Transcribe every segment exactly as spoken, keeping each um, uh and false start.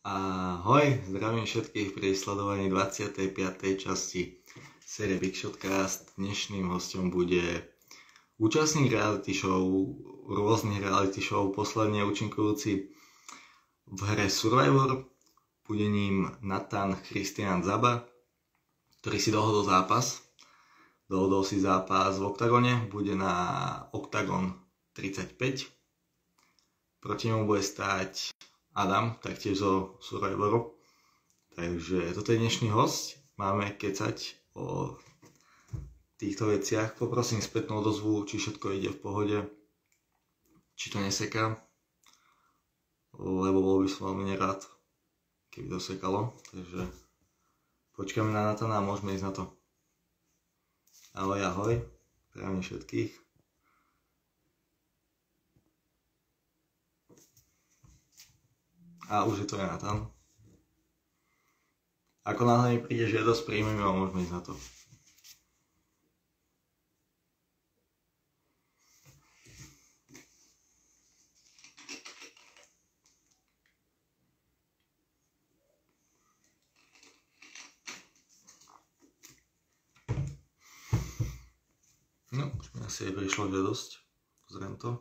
Ahoj, zdravím všetkých pri sledovaní dvadsiatej piatej časti série Big Shotcast. Dnešným hostom bude účastník reality show, rôznych reality show, posledne účinkujúci v hre Survivor. Bude ním Nathan Christian Zaba, ktorý si dohodol zápas. Dohodol si zápas v Oktagone, bude na Oktagon tridsaťpäť. Proti nemu bude stáť Adam, taktiež zo Survivoru. Takže toto je dnešný host. Máme kecať o týchto veciach. Poprosím spätnú odozvu, či všetko ide v pohode, či to neseká. Lebo bol by som veľmi nerád, keby to sekalo. Takže počkáme na Natana a môžeme ísť na to. Ahoj, ahoj. Zdravím všetkých. A už je to Nathan. Ako náhle mi príde žiadosť, príjmeme a môžeme ísť na to. No, už mi asi aj prišlo žiadosť. Pozriem to.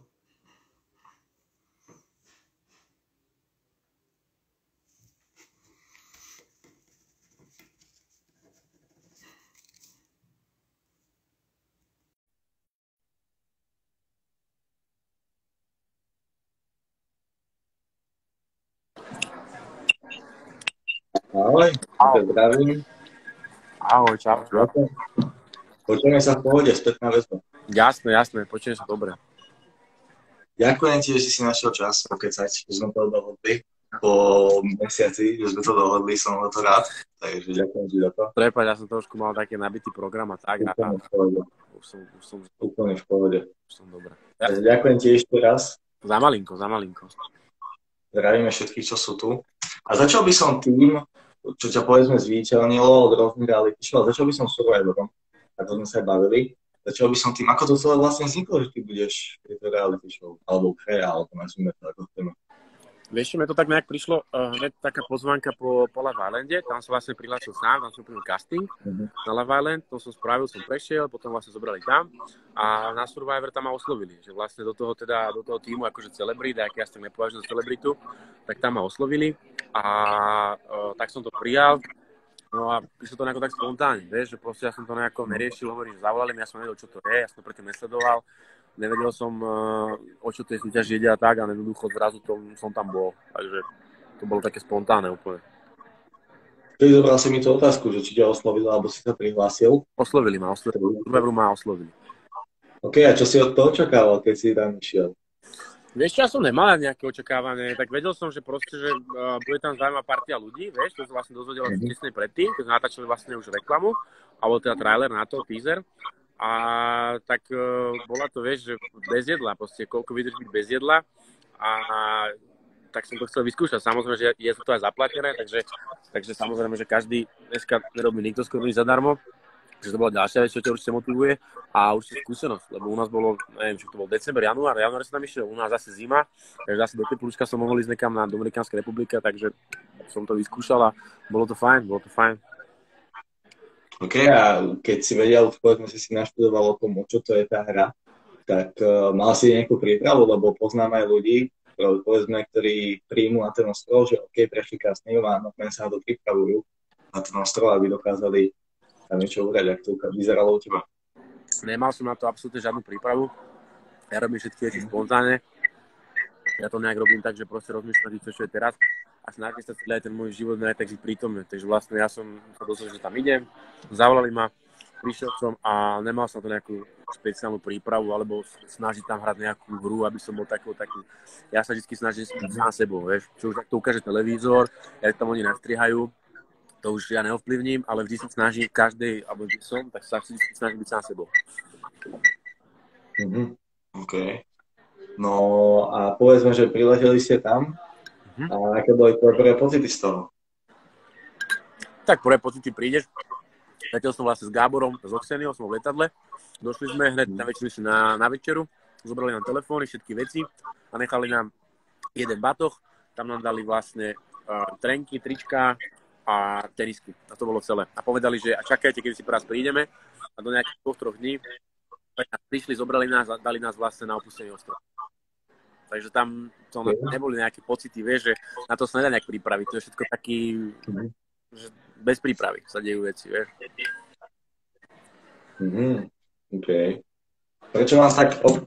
Ahoj, zdravím. Ahoj, čau. Počujeme sa v pohode, spätná väzba. Jasné, jasné, počujem sa dobre. Ďakujem ti, že si našiel čas pokecať, že sme to dohodli. Po mesiaci, že sme to dohodli, som za to rád. Takže ďakujem ti za to. Prepáč, ja som trošku mal taký nabitý program a tak. Úplne v pohode. Už som, už som, Úplne v pohode. už som dobre. Takže ďakujem ti ešte raz. Za malinko, za malinko. Zdravíme všetkých, čo sú tu. A začal by som tým, čo ťa povedzme zviditeľnilo od rôznych reality show, a začal by som Survivorom, ako sme sa aj bavili. Začal by som tým, ako to celé vlastne vzniklo, že ty budeš v tejto reality show, alebo hre, alebo nazvime to ako téma. Vieš, mi to tak nejak prišlo, uh, hneď taká pozvánka po, po Love Islande, tam som vlastne prihlásil sám, tam som úplný casting uh-huh. na Love Island, to som spravil, som prešiel, potom vlastne zobrali tam a na Survivor tam ma oslovili, že vlastne do toho teda, do toho týmu akože celebrit, ak ja si tak nepovažujem za celebritu, tak tam ma oslovili a uh, tak som to prijal. No a prišlo to nejako tak spontánne, vieš, že proste ja som to nejako neriešil, hovorím, že zavolali mi, ja som nevedel, čo to je, ja som to predtým nesledoval, nevedel som, o čo tej súťaži ide a tak, a jednoducho zrazu to, som tam bol, takže to bolo také spontánne úplne. Ty zobral si mi tú otázku, že či ťa oslovil, alebo si sa prihlásil? Oslovili ma, oslovili, Survivoru ma oslovili. OK, a čo si od toho očakával, keď si tam išiel? Vieš, ja som nemal nejaké očakávanie, tak vedel som, že proste, že uh, bude tam zaujímavá partia ľudí, vieš, to som vlastne dozvedel mm-hmm. tesne predtým, keď sme natáčali vlastne už reklamu, alebo teda trailer na to, teaser, a tak uh, bola to, vieš, že bez jedla, proste koľko vydrží byť bez jedla, a tak som to chcel vyskúšať, samozrejme, že je to aj zaplatené, takže, takže samozrejme, že každý dneska nerobí nikto skoro nič zadarmo. Takže to bola ďalšia vec, čo ťa určite motivuje a určite skúsenosť, lebo u nás bolo, neviem, či to bol december, január, január sa tam išiel, u nás zase zima, takže zase do teplúčka som mohol ísť nekam na Dominikánska republika, takže som to vyskúšal a bolo to fajn, bolo to fajn. OK, a keď si vedel, povedzme si si naštudoval o tom, o čo to je tá hra, tak uh, mal si nejakú prípravu, lebo poznám aj ľudí, povedzme, ktorí príjmu na ten ostrov, že OK, prešli casting a nakoniec sa na to pripravujú na ten ostrov, aby dokázali tam niečo uhrať, ak to vyzeralo u teba. Nemal som na to absolútne žiadnu prípravu. Ja robím všetky veci spontánne. Ja to nejak robím tak, že proste rozmýšľam, čo je teraz a snažím sa celý aj ten môj život nejak tak žiť prítomne. Takže vlastne ja som sa dozvedel, že tam idem, zavolali ma, prišiel som a nemal som to nejakú špeciálnu prípravu alebo snažiť tam hrať nejakú hru, aby som bol taký, taký. Ja sa vždy snažím byť sám sebou, vieš. Čo už takto ukáže televízor, ja tam oni nastrihajú, to už ja neovplyvním, ale vždy sa snažím v každej, alebo vždy som, tak sa vždy snažím byť sám sebou. Mm-hmm. OK. No a povedzme, že prileteli ste tam mm-hmm. a aké boli prvé pocity z toho? Tak prvé pocity prídeš, letel som vlastne s Gáborom, s Oxeniou, som v letadle, došli sme hneď na večeru na, na večeru, zobrali nám telefóny, všetky veci a nechali nám jeden batoh, tam nám dali vlastne uh, trenky, trička a tenisky. A to bolo celé. A povedali, že a čakajte, keď si pre nás prídeme a do nejakých dvoch, troch dní prišli, zobrali nás a dali nás vlastne na opustený ostrov. Takže tam to neboli nejaké pocity, vieš, že na to sa nedá nejak pripraviť. To je všetko taký, že bez prípravy sa dejú veci, vieš. Mm-hmm. OK. Prečo vám tak... Oh,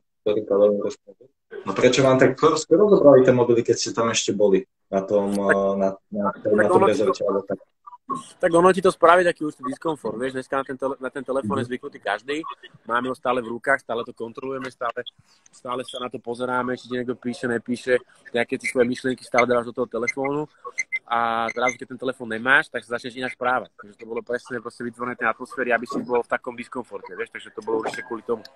no prečo vám tak skoro zobrali tie mobily, keď ste tam ešte boli? Na tom, na, na, na, na tom rezorte, alebo tak? Tak ono ti to spraví taký už diskomfort, vieš, dneska na ten, tele, na ten telefón je zvyknutý každý, máme ho stále v rukách, stále to kontrolujeme, stále, stále sa na to pozeráme, či ti niekto píše, nepíše, nejaké tie svoje myšlienky stále dávaš do toho telefónu a zrazu, keď ten telefón nemáš, tak sa začneš ináč správať. Takže to bolo presne proste vytvorené tej atmosféry, aby si bol v takom diskomforte, vieš, takže to bolo určite kvôli tomu.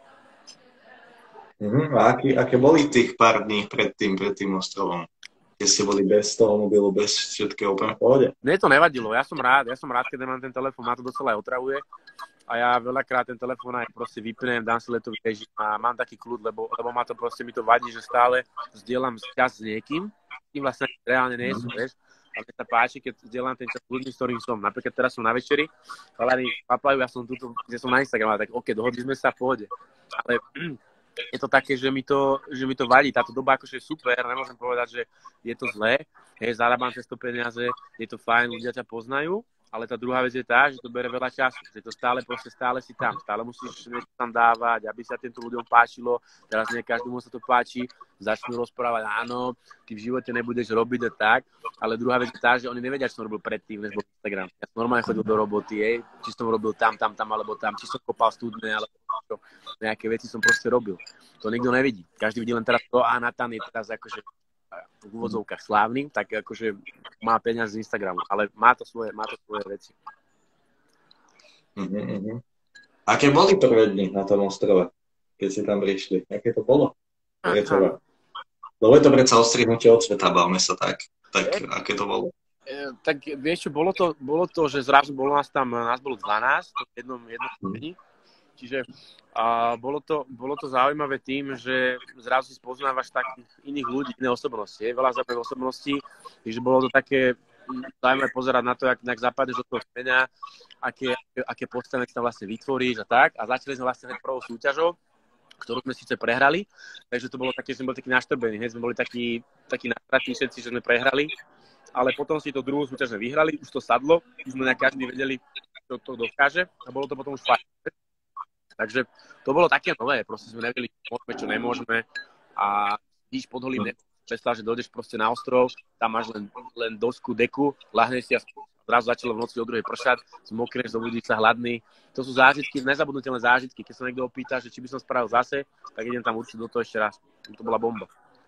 Uh-huh. A aký, aké boli tých pár dní pred tým, pred tým ostrovom? Keď ste boli bez toho mobilu, bez všetkého úplne v pohode? Mne to nevadilo, ja som rád, ja som rád, keď mám ten telefón, ma to docela aj otravuje a ja veľakrát ten telefón aj proste vypnem, dám si letový režim a mám taký kľud, lebo, lebo ma to proste, mi to vadí, že stále zdieľam čas s niekým, tým vlastne reálne nie sú, vieš. A mne sa páči, keď zdieľam ten čas s ľuďmi, s ktorým som. Napríklad teraz som na večeri, chalani papajú, ja som tu, kde som na Instagrame, tak OK, dohodli sme sa v pohode. Ale je to také, že mi to, že mi to vadí. Táto doba akože je super, nemôžem povedať, že je to zlé. Hej, zarábam cez to peniaze, je to fajn, ľudia ťa poznajú, ale tá druhá vec je tá, že to bere veľa času. Že to stále, proste stále si tam. Stále musíš niečo tam dávať, aby sa týmto ľuďom páčilo. Teraz nie každému sa to páči. Začnú rozprávať, áno, ty v živote nebudeš robiť a tak. Ale druhá vec je tá, že oni nevedia, čo som robil predtým, než bol Instagram. Ja som normálne chodil do roboty, hej, či som robil tam, tam, tam, alebo tam, či som kopal studne, alebo čo, nejaké veci som proste robil. To nikto nevidí. Každý vidí len teraz to, a Nathan je teraz akože v úvodzovkách slávny, tak akože má peniaz z Instagramu, ale má to svoje, má to svoje veci. Uh-huh, uh-huh. Aké boli prvé dni na tom ostrove, keď ste tam prišli? Aké to bolo? Prečo? Lebo je to predsa ostrihnutie od sveta, bavme sa tak. Tak je, aké to bolo? E, tak vieš čo, bolo to, bolo to, že zrazu bolo nás tam, nás bolo dvanásť v jednom, jednom dni. Čiže a bolo, to, bolo to zaujímavé tým, že zrazu si spoznávaš takých iných ľudí, iné osobnosti. Je veľa zaujímavých osobností, takže bolo to také zaujímavé pozerať na to, jak, jak zapadneš do toho kmeňa, aké, aké postavenie tam vlastne vytvoríš a tak. A začali sme vlastne prvou súťažou, ktorú sme síce prehrali, takže to bolo také, že sme boli takí naštrbení, hej, sme boli takí, takí natratí všetci, že sme prehrali, ale potom si to druhú súťaž sme vyhrali, už to sadlo, už sme na každý vedeli, čo to dokáže a bolo to potom už fajn. Takže to bolo také nové, proste sme nevedeli, čo môžeme, čo nemôžeme a ideš pod holým nebom. Predstav, že dojdeš proste na ostrov, tam máš len, len dosku, deku, lahneš si a zrazu začalo v noci o druhej pršať, zmokneš, zobudíš sa hladný. To sú zážitky, nezabudnutelné zážitky. Keď sa niekto opýta, že či by som spravil zase, tak idem tam určite do toho ešte raz. To bola bomba.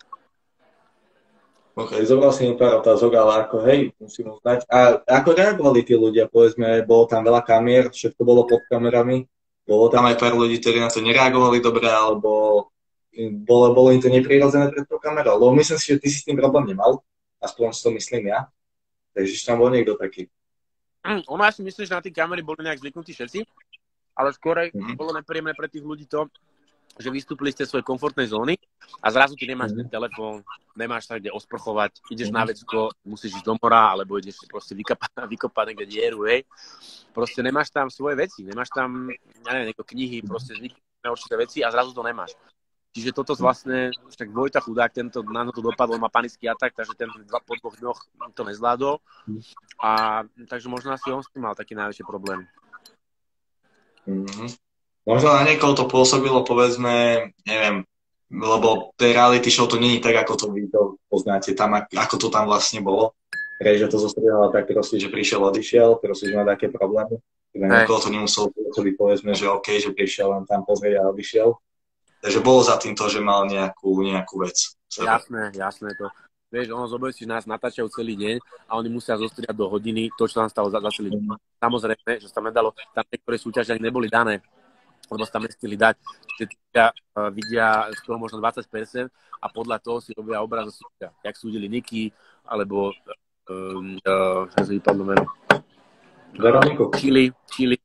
OK, zobral si mi pár otázok, ale ako hej, musím uznať. A ako reagovali tí ľudia? Povedzme, bolo tam veľa kamier, všetko bolo pod kamerami. Bolo tam aj pár ľudí, ktorí na to nereagovali dobre, alebo bolo, bolo im to neprirodzené pred tou kamerou. Lebo myslím si, že ty si s tým problém nemal, aspoň si to myslím ja. Takže tam bol niekto taký. Mm, ono, ja si myslím, že na tie kamery boli nejak zvyknutí všetci, ale skôr mm-hmm. bolo nepríjemné pre tých ľudí to, že vystúpili ste z svojej komfortnej zóny a zrazu ty nemáš mm-hmm. ten telefón, nemáš sa kde osprchovať, ideš mm-hmm. na vecko, musíš ísť do mora, alebo ideš proste vykopať, vykopať niekde dieru, hej. Proste nemáš tam svoje veci, nemáš tam, ja neviem, nejaké knihy, proste zvyknutné určité veci a zrazu to nemáš. Čiže toto vlastne, však Vojta chudák, tento na to dopadol, má panický atak, takže ten dva, po dvoch dňoch to nezvládol. A takže možno asi on s tým mal taký najväčší problém. Mm-hmm. Možno na niekoho to pôsobilo, povedzme, neviem, lebo tej reality show to nie je tak, ako to vy to poznáte, tam, ako to tam vlastne bolo. Že to zostriehala tak proste, že prišiel, odišiel, proste, že má také problémy. Na niekoho to nemuselo pôsobiť, povedzme, že OK, že prišiel len tam pozrieť a odišiel. Takže bolo za tým to, že mal nejakú, nejakú vec. Jasné, jasné to. Vieš, ono zober si nás natáčajú celý deň a oni musia zostriať do hodiny to, čo tam stalo za, za celý deň. Samozrejme, že sa tam nedalo, tam niektoré súťaže ani neboli dané, lebo sa tam nestihli dať. Čiže ľudia uh, vidia z toho možno dvadsať percent a podľa toho si robia obraz zo súťa. Jak súdili Niky, alebo um, uh, čo sa vypadlo meno? Veroniku. Chili, Chili.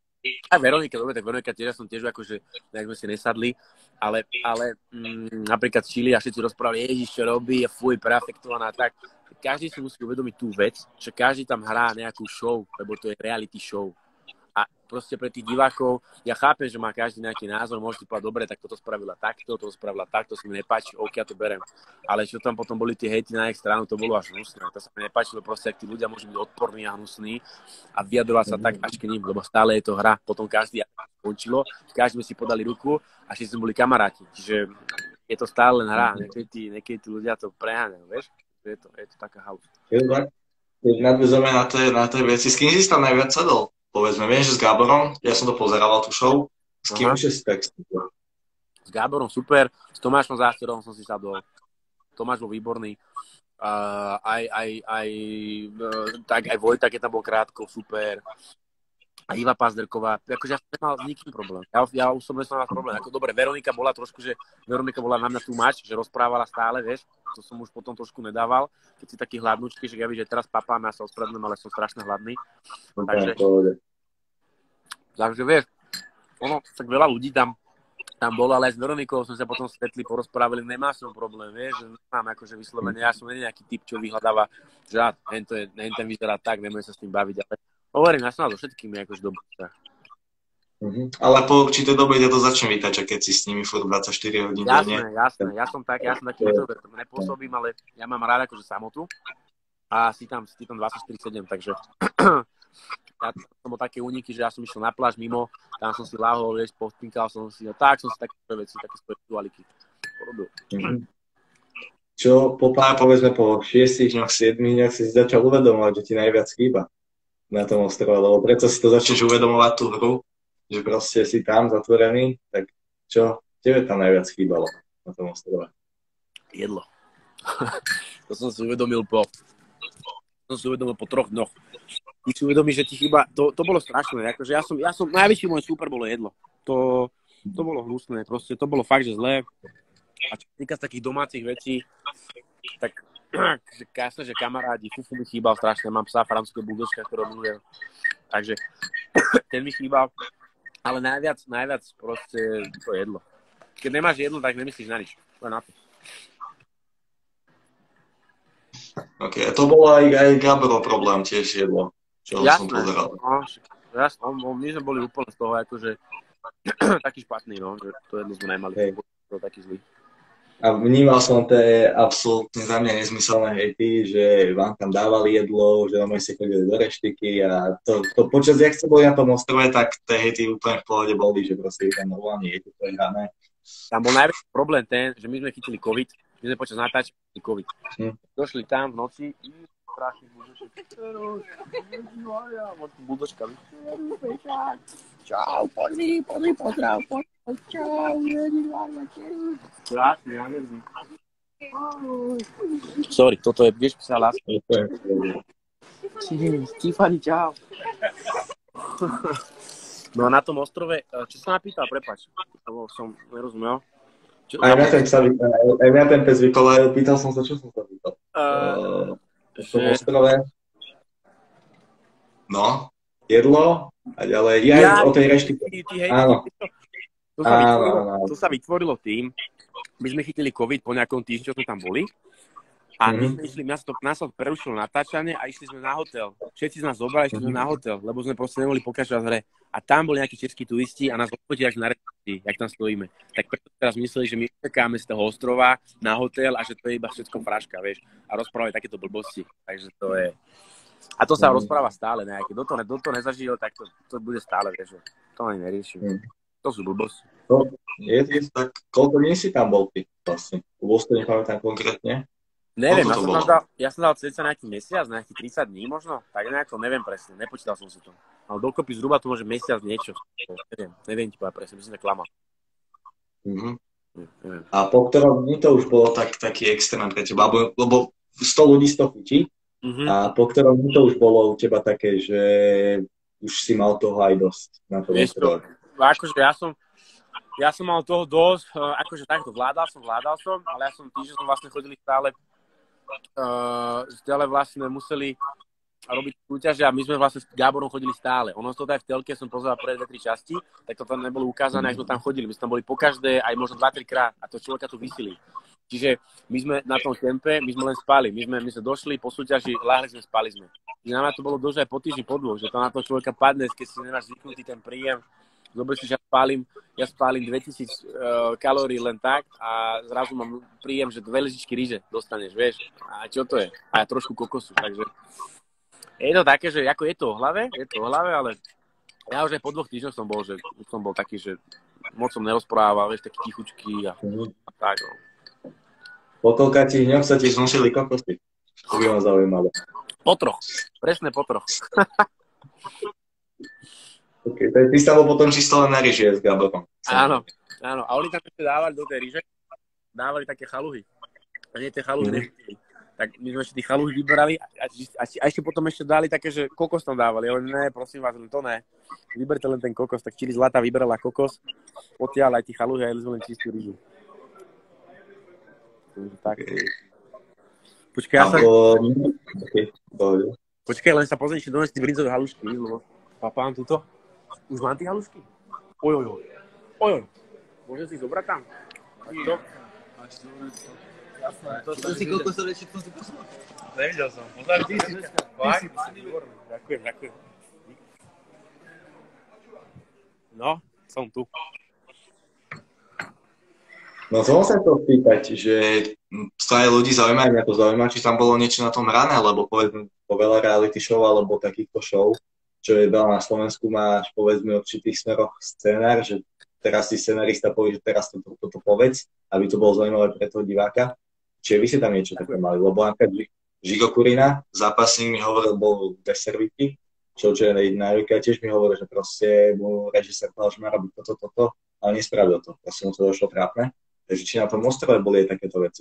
Aj Veronika, dobre, tak Veronika tiež, ja som tiež akože, nejak sme si nesadli, ale, ale mm, napríklad Chili a všetci rozprávali, Ježiš, čo robí, je fuj, perfektovaná, tak každý si musí uvedomiť tú vec, že každý tam hrá nejakú show, lebo to je reality show. A proste pre tých divákov, ja chápem, že má každý nejaký názor, môžete povedať, dobre, tak toto spravila takto, toto spravila takto, sa mi nepáči, ok, ja to berem. Ale čo tam potom boli tie hejty na ich stranu, to bolo až hnusné. To sa mi nepáčilo, proste, ak tí ľudia môžu byť odporní a hnusní a vyjadrovať sa tak až k ním, lebo stále je to hra. Potom každý skončilo, každý sme si podali ruku a všetci sme boli kamaráti. Čiže je to stále len hra, niekedy tí, niekedy tí ľudia to preháňajú, vieš? Je to, je to taká house. Keď nadvezujeme na tie, na tie veci, s kým si tam najviac sadol? Povedzme, viem, že s Gáborom, ja som to pozeral, tú show, s kým už si tak? S Gáborom super, s Tomášom Zásterom som si sadol, Tomáš bol výborný, uh, aj, aj, aj, uh, tak aj Vojta, keď tam bol krátko, super, a Iva Pazderková, akože ja som nemal s nikým problém, ja, ja osobne som mal problém, ako dobre, Veronika bola trošku, že Veronika bola na mňa too much, že rozprávala stále, vieš, to som už potom trošku nedával, keď si taký hladnúčky, že ja viem, že teraz papám, ja sa ospravedlňujem, ale som strašne hladný, takže, takže vieš, ono, tak veľa ľudí tam, tam bolo, ale aj s Veronikou sme sa potom stretli, porozprávali, nemá som problém, vieš, nemám akože vyslovene, ja som nie nejaký typ, čo vyhľadáva, že á, hen to je, hen ten vyzerá tak, nebudem sa s tým baviť, ale hovorím, ja som mal so všetkými akože dobrý vzťah. Mm-hmm. Ale po určitej dobe ťa to začne vytačať, keď si s nimi furt dvadsaťštyri hodín denne. Jasné, jasné, ja som tak, ja som taký introvert, nepôsobím, ale ja mám rád akože samotu a si tam, si tam dvadsaťštyri sedem, takže ja som bol také úniky, že ja som išiel na pláž mimo, tam som si lahol, vieš, pospinkal som si, a tak som si také veci, také spiritualiky porobil. Mm-hmm. Čo po pár, povedzme, po šiestich dňoch, siedmich dňoch si začal uvedomovať, že ti najviac chýba na tom ostrove, lebo preto si to začneš uvedomovať tú hru, že proste si tam zatvorený, tak čo tebe tam najviac chýbalo na tom ostrove? Jedlo. To som si uvedomil po, to som si uvedomil po troch dňoch. Ty si uvedomíš, že ti chýba, to, to bolo strašné, akože ja som, ja som, najväčší môj super bolo jedlo. To, to bolo hnusné, proste to bolo fakt, že zlé. A čo týka z takých domácich vecí, tak jasné, že kamarádi, Fufu mi chýbal strašne, mám psa francúzského buldožka, ktorého milujem. Takže ten mi chýbal, ale najviac, najviac proste to jedlo. Keď nemáš jedlo, tak nemyslíš na nič, len na to. Ok, to bolo aj, aj Gáborov problém, tiež jedlo, čo jasné, som pozeral. No, jasné, on, my sme boli úplne z toho akože taký špatný, no, že to jedlo sme nemali, hey. To taký zlý. A vnímal som tie absolútne za mňa nezmyselné hejty, že vám tam dávali jedlo, že vám ste chodili do reštiky a to, to počas, jak ste boli na tom ostrove, tak tie hejty úplne v pohode boli, že proste tam normálne je to hrané. Tam bol najväčší problém ten, že my sme chytili COVID, my sme počas natáčania chytili COVID. Hm. Došli tam v noci, strašný buldoček. Buldočka. Čau, pozri, pozri, pozdrav, pozri. Čau, krásne, ja neviem. Sorry, toto je, vieš, psa láska. Tiffany, čau. No a na tom ostrove, čo som napýtal, prepáč, lebo som nerozumel. Čo, aj, mňa ten psa, aj mňa ten pes vykolajú, pýtal som sa, čo som sa pýtal. Uh, uh, že... ostrove. No, jedlo a ďalej, ja, ja o tej reštike. Áno. To sa, vytvorilo, to sa vytvorilo tým, my sme chytili COVID po nejakom týždni, čo sme tam boli. A my sme išli, nás to, nás to prerušilo natáčanie a išli sme na hotel. Všetci z nás zobrali, išli sme na hotel, lebo sme proste nemohli pokračovať v hre. A tam boli nejakí českí turisti a nás odfotili až na recepcii, jak tam stojíme. Tak preto teraz mysleli, že my čakáme z toho ostrova na hotel a že to je iba všetko fraška, vieš. A rozprávali takéto blbosti. Takže to je... A to sa rozpráva stále nejaké. Kto to, ne, to nezažil, tak to, to bude stále, vieš. To ani neriešim. To sú blbosti. No, je, je, tak koľko dní si tam bol ty vlastne? Lebo to nepamätám konkrétne. Neviem, ja som, dal, ja som dal cca nejaký mesiac, nejaký tridsať dní možno, tak nejako, neviem presne, nepočítal som si to. Ale dokopy zhruba to môže mesiac niečo, neviem, neviem ti povedať presne, myslím, že klamal. Mm-hmm. Neviem. A po ktorom dni to už bolo tak, taký extrém pre teba, lebo, lebo sto ľudí sto chutí, mm-hmm. A po ktorom dni to už bolo u teba také, že už si mal toho aj dosť na to. Vieš to, akože ja som, ja som mal toho dosť, akože takto vládal som, vládal som, ale ja som týždeň som vlastne chodili stále Uh, stále vlastne museli robiť súťaže a my sme vlastne s Gáborom chodili stále. Ono to aj v telke som pozeral pre dve tri časti, tak to tam nebolo ukázané, ak sme tam chodili. My sme tam boli po každé, aj možno dva tri krát a to človeka tu vysili. Čiže my sme na tom kempe, my sme len spali. My sme, my sme došli po súťaži, láhli sme, spali sme. Čiže na to bolo dosť aj po týždni, po dvoch, že to na toho človeka padne, keď si nemáš zvyknutý ten príjem. Dobre si, že ja spálim, ja spálim dvetisíc uh, kalórií len tak a zrazu mám príjem, že dve lyžičky ryže dostaneš, vieš. A čo to je? A trošku kokosu, takže je to také, že ako je to o hlave, je to o hlave, ale ja už aj po dvoch týždňoch som bol, že už som bol taký, že moc som nerozprával, vieš, taký tichučký a, a tak. No. Po toľka ti dňoch sa ti znošili kokosy. To by ma zaujímalo. Po troch, presne po troch. Okay, ty sa bol potom čisto len na ryži s Gáborom. Áno, áno. A oni tam ešte dávali do tej ryže, dávali také chaluhy. A nie tie chaluhy, mm. nevydali. Tak my sme ešte tí chaluhy vyberali a, a, a ešte potom ešte dali také, že kokos tam dávali. Ale ne, prosím vás, to ne. Vyberte len ten kokos. Tak Čili Zlata vyberala kokos, odtiaľ aj tí chaluhy a jedli sme len čistú ryžu. Tak. Počkaj, ja sa... Okay. Počkaj, len sa pozrieť, či donesť brinzové halušky, lebo papám túto. Už mám tie halušky? Oj, oj, oj. Oj, oj. Môžem si zobrať tam? To? To som si kokosové všetko si poslal. Nevidel som. Pozdrav, ty si. Ďakujem, ďakujem. No, som tu. No som sa to spýtať, že stále ľudí zaujíma, mňa to zaujíma, či tam bolo niečo na tom rané, lebo povedzme po veľa reality show alebo takýchto show, čo je veľa na Slovensku, máš povedzme v určitých smeroch scenár, že teraz si scenarista povie, že teraz toto to, to, to povedz, aby to bolo zaujímavé pre toho diváka. Čiže vy ste tam niečo také mali, lebo napríklad Žigo Kurina, zápasník mi hovoril, bol bez servíky, čo je na Jojka, tiež mi hovoril, že proste mu režisér povedal, že má robiť toto, toto, ale nespravil to, proste mu to došlo trápne. Takže či na tom ostrove boli aj takéto veci?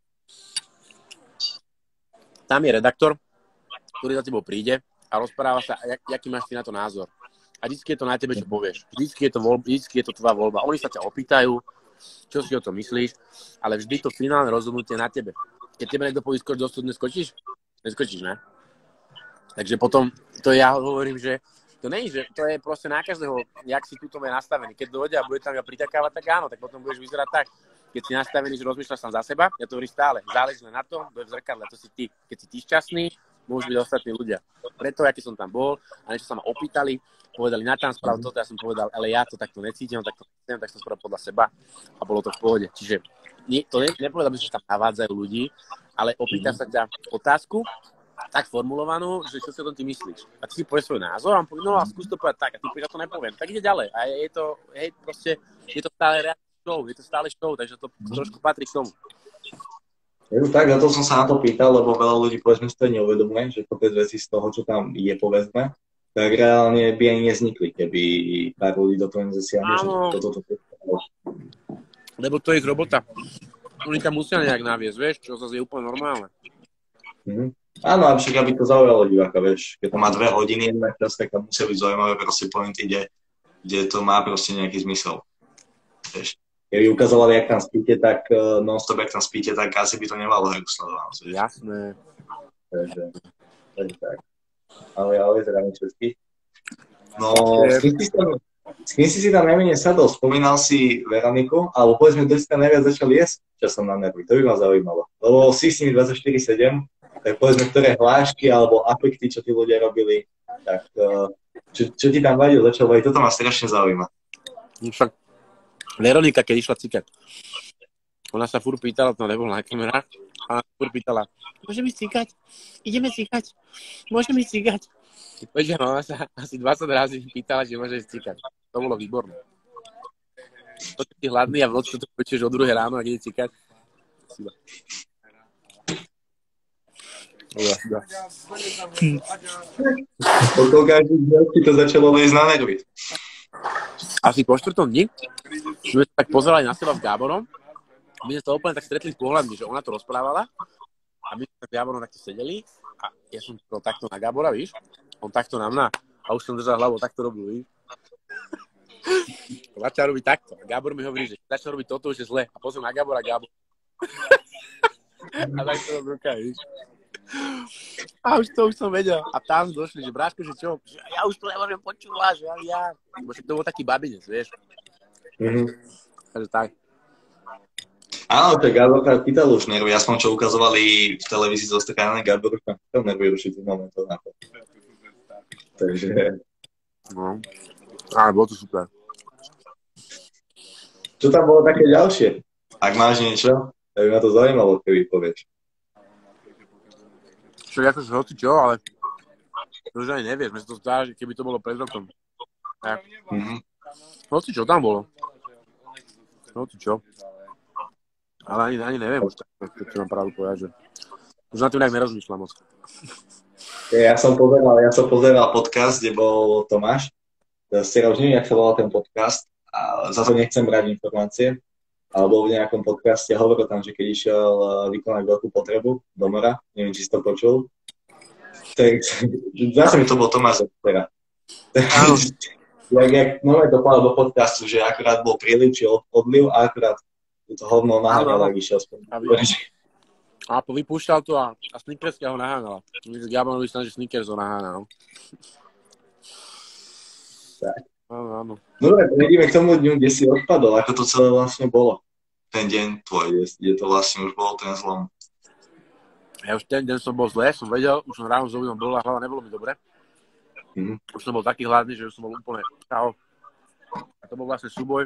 Tam je redaktor, ktorý za tebou príde a rozpráva sa, jak, jaký máš ty na to názor. A vždycky je to na tebe, čo povieš. Vždycky je to, voľba, vždycky je to tvoja voľba. Oni sa ťa opýtajú, čo si o tom myslíš, ale vždy to finálne rozhodnutie na tebe. Keď tebe niekto povie skoč do studne, skočíš? Neskočíš, ne? Takže potom, to ja hovorím, že to nie je, že to je proste na každého, jak si túto je nastavený. Keď dojde a bude tam ja pritakávať, tak áno, tak potom budeš vyzerať tak. Keď si nastavený, že rozmýšľaš sám za seba, ja to hovorím stále, záleží len na tom, kto je v zrkadle, to si ty. Keď si ty šťastný, môžu byť ostatní ľudia. Preto, aký som tam bol a niečo sa ma opýtali, povedali, Natán, sprav toto, ja som povedal, ale ja to takto necítim, takto necítim, tak som spravil podľa seba a bolo to v pohode. Čiže nie, to ne, nepovedal by som, že tam navádzajú ľudí, ale opýta sa ťa otázku, tak formulovanú, že čo si o tom ty myslíš. A ty si povieš svoj názor a on povie, no a skús to povedať tak, a ty povieš, ja to nepoviem. Tak ide ďalej. A je to, hej, proste, je to stále reality show, je to stále show, takže to trošku patrí k tomu. Je to tak, za to som sa na to pýtal, lebo veľa ľudí povedzme si to neuvedomuje, že kopec veci z toho, čo tam je povedzme, tak reálne by ani nevznikli, keby pár ľudí do toho nezasiahli, že toto to to. Lebo to je ich robota. Oni tam musia nejak naviesť, vieš, čo zase je úplne normálne. Mhm. Áno, a však aby to zaujalo diváka, vieš, keď to má dve hodiny jedna čas, tak tam musia byť zaujímavé proste pointy, kde, kde to má proste nejaký zmysel. Vieš. Keby ukázala, jak tam spíte, tak uh, non-stop, jak tam spíte, tak asi by to nemalo hru sledovanosť. Jasné. Takže, takže tak. Ale ale zdravím všetky. No, s kým, si tam, s kým si si tam najmenej sadol? Spomínal si Veroniku, alebo povedzme, kto si tam najviac začal jesť časom na nervy. To by ma zaujímalo. Lebo si s nimi dvadsaťštyri sedem, tak povedzme, ktoré hlášky alebo afekty, čo tí ľudia robili, tak uh, čo, čo ti tam vadilo, začal vadiť, toto ma strašne zaujíma. Však Veronika, keď išla cikať, ona sa furt pýtala, to nebolo na kamerách, a furt pýtala, môžeme cikať? Ideme cikať? Môžeme cikať? Počkaj, mama sa asi dvadsať razy pýtala, že môžeš cikať. To bolo výborné. To si hladný a v noci to počuješ o druhej ráno, ak ide cikať. Potom každý dňa to začalo lezť na nervy. Asi po štvrtom dni sme sa tak pozerali na seba s Gáborom. My sme sa úplne tak stretli pohľadmi, že ona to rozprávala a my sme s Gáborom takto sedeli a ja som to takto na Gábora, víš? On takto na mňa a už som držal hlavu, takto robil, víš? Začal robiť takto. A Gábor mi hovorí, že začal robiť toto, už je zle. A pozriem na Gábora, Gábor. A takto robil ruka, víš? A už to už som vedel. A tam došli, že Bráško, že čo? Že ja už to nemôžem počúvať, že ja, ja. Bo však to bol taký babinec, vieš. Mhm. Takže tak. Áno, tak Gáborka chytal už nervy, aspoň čo ukazovali v televízii zo strany Gáborka chytal nervy určitých momentov na to. Takže... No. Ale bolo to super. Čo tam bolo také ďalšie? Ak máš niečo, tak by ma to zaujímalo, keby povieš. Čo, akože hoci čo, ale to už ani nevieš, mne sa to zdá, že keby to bolo pred rokom. Tak. Mm-hmm. Hoci čo tam bolo. Hoci čo. Ale ani, ani neviem už tak, čo mám pravdu povedať, že už na tým nejak nerozmýšľam moc. Ja som pozeral, ja som pozeral podcast, kde bol Tomáš. Ste už neviem, jak sa volal ten podcast. A za to nechcem brať informácie. Ale bol v nejakom podcaste, hovoril tam, že keď išiel vykonať veľkú potrebu do mora, neviem, či si to počul. Tak zase mi to bol Tomáš Zeptera. Jak, jak nové to povedal do podcastu, že akurát bol príliv či odliv a akurát to hovno naháňal, ak išiel spolu. A vypúšťal to a, a Snickerska ho naháňala. Gabonovi sa, že Snickers ho naháňa, no. Tak. Áno, áno. Dobre, prejdeme k tomu dňu, kde si odpadol. Ako to celé vlastne bolo? Ten deň tvoj, kde to vlastne už bol ten zlom. Ja už ten deň som bol zle, som vedel, už som ráno s obidom bol a hlava nebolo mi dobre. Mm-hmm. Už som bol taký hladný, že už som bol úplne čau. A to bol vlastne súboj.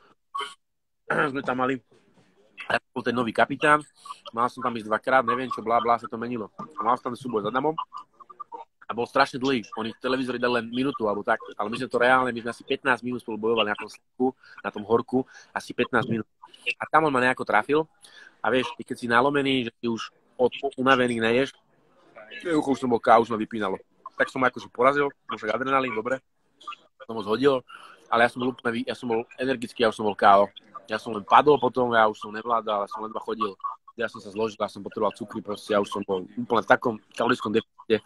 Sme tam mali, ja bol ten nový kapitán, mal som tam ísť dvakrát, neviem čo, blá, blá, sa to menilo. A mal som tam súboj s Adamom a bol strašne dlhý. Oni v televízori dali len minútu alebo tak, ale my sme to reálne, my sme asi pätnásť minút spolu bojovali na tom slnku, na tom horku, asi pätnásť minút. A tam on ma nejako trafil a vieš, ty keď si nalomený, že si už od unavených neješ, už som bol ká, už ma vypínalo. Tak som akože porazil, možno adrenalín, dobre, som ho zhodil, ale ja som bol úplne, ja som bol energický, ja už som bol ká ó. Ja som len padol potom, ja už som nevládal, ja som len dva chodil. Ja som sa zložil, ja som potreboval cukry, proste ja už som bol úplne v takom kalorickom deficite.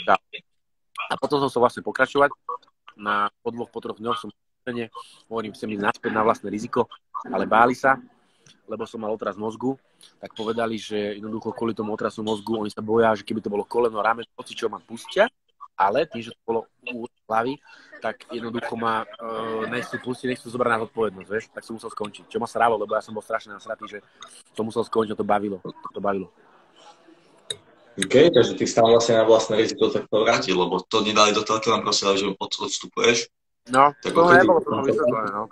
A potom som sa vlastne pokračovať. Na po dvoch, po troch dňoch som hovorím, chcem ísť naspäť na vlastné riziko, ale báli sa, lebo som mal otras mozgu, tak povedali, že jednoducho kvôli tomu otrasu mozgu, oni sa boja, že keby to bolo koleno, rámec, hoci čo ma pustia, ale tým, že to bolo u hlavy, tak jednoducho ma uh, nechcú pustiť, nechcú zobrať na zodpovednosť, vieš, tak som musel skončiť. Čo ma sralo, lebo ja som bol strašne nasratý, že to musel skončiť, a to bavilo, to, to bavilo. OK, takže ty stále vlastne na vlastné riziko tak to vrátil, lebo to nedali do telky, len prosili, že od, odstupuješ. No, tak to nebolo to vysvetlené, no.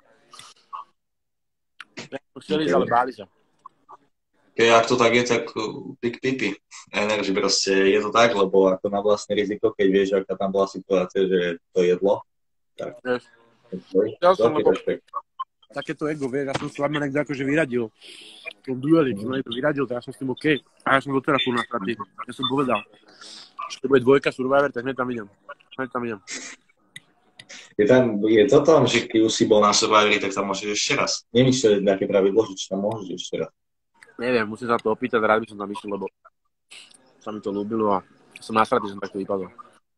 Chceli, okay. Ale báli sa. Keď ak to tak je, tak pik pipi. Energy proste je to tak, lebo ako na vlastné riziko, keď vieš, aká tam bola situácia, že to jedlo, tak... Yes. Ja som lebo takéto ego, vieš, ja som sa vám niekde akože vyradil. V tom dueli, keď ma niekto vyradil, tak ja som s tým OK. A ja som doteraz tu na straty. Ja som povedal, že to bude dvojka Survivor, tak hneď tam idem. Hneď tam idem. Je, tam, je to tam, že keď už si bol na Survivori, tak tam môžeš ešte raz. Nemyslíš, že také pravidlo, že či tam môžeš ešte raz. Neviem, musím sa to opýtať, rád by som tam išiel, lebo sa mi to ľúbilo a som nasratý, že som takto vypadol.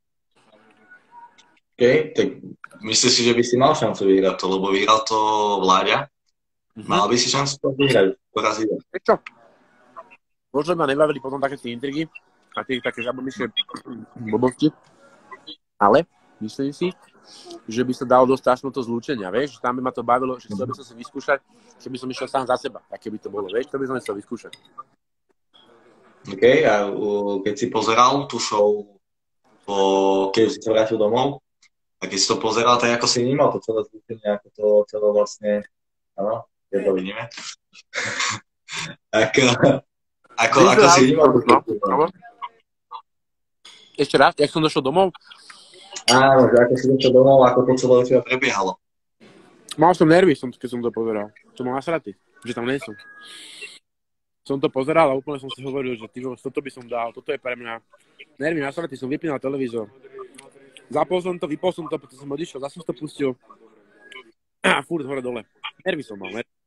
OK, tak myslíš si, že by si mal šancu vyhrať to, lebo vyhral to Vláďa? Mm-hmm. Mal by si šancu to vyhrať, poraziť? Čo? Možno ma nebavili potom také tie intrigy a tie také zabomyšie blbosti, ale myslím si, že by sa dalo dostať aspoň to zlúčenia, vieš, tam by ma to bavilo, že chcel by som si vyskúšať, keby som išiel sám za seba, tak keby to bolo, vieš, to by som chcel vyskúšať. OK, a keď si pozeral tú show, po, keď si sa vrátil domov, a keď si to pozeral, tak ako si vnímal to celé zlúčenie, ako to celé vlastne, áno, je to vidíme. ako, ako, ako si vnímal to no. Ešte raz, jak som došiel domov? Áno, že ako si došiel domov, ako to celé teba prebiehalo. Mal som nervy, som, keď som to pozeral. Som mal nasratý, že tam nie som. Som to pozeral a úplne som si hovoril, že ty, toto by som dal, toto je pre mňa. Nervy, nasratý, som vypínal televízor. Zapol som to, vypol som to, potom som odišiel, zase som to pustil. A furt hore dole. Nervy som mal, nervy.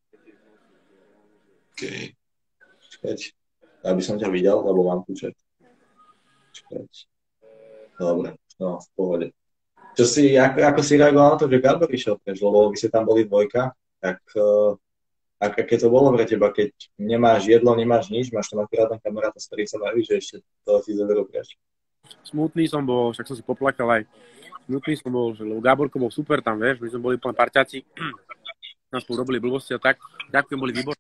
OK. Čakať. Ja by som ťa videl, lebo mám tu čet. Čakať. Dobre. No, v pohode. Čo si, ako, ako si reagoval na to, že Gabor išiel preč, lebo vy ste tam boli dvojka, tak uh, aké to bolo pre teba, keď nemáš jedlo, nemáš nič, máš tam akurát ten kamaráta, s ktorým sa bavíš, že ešte to si zoberú preč. Smutný som bol, však som si poplakal aj. Smutný som bol, že lebo Gáborko bol super tam, vieš, my sme boli plne parťáci, nás spolu robili blbosti a tak. Ďakujem, boli výborní.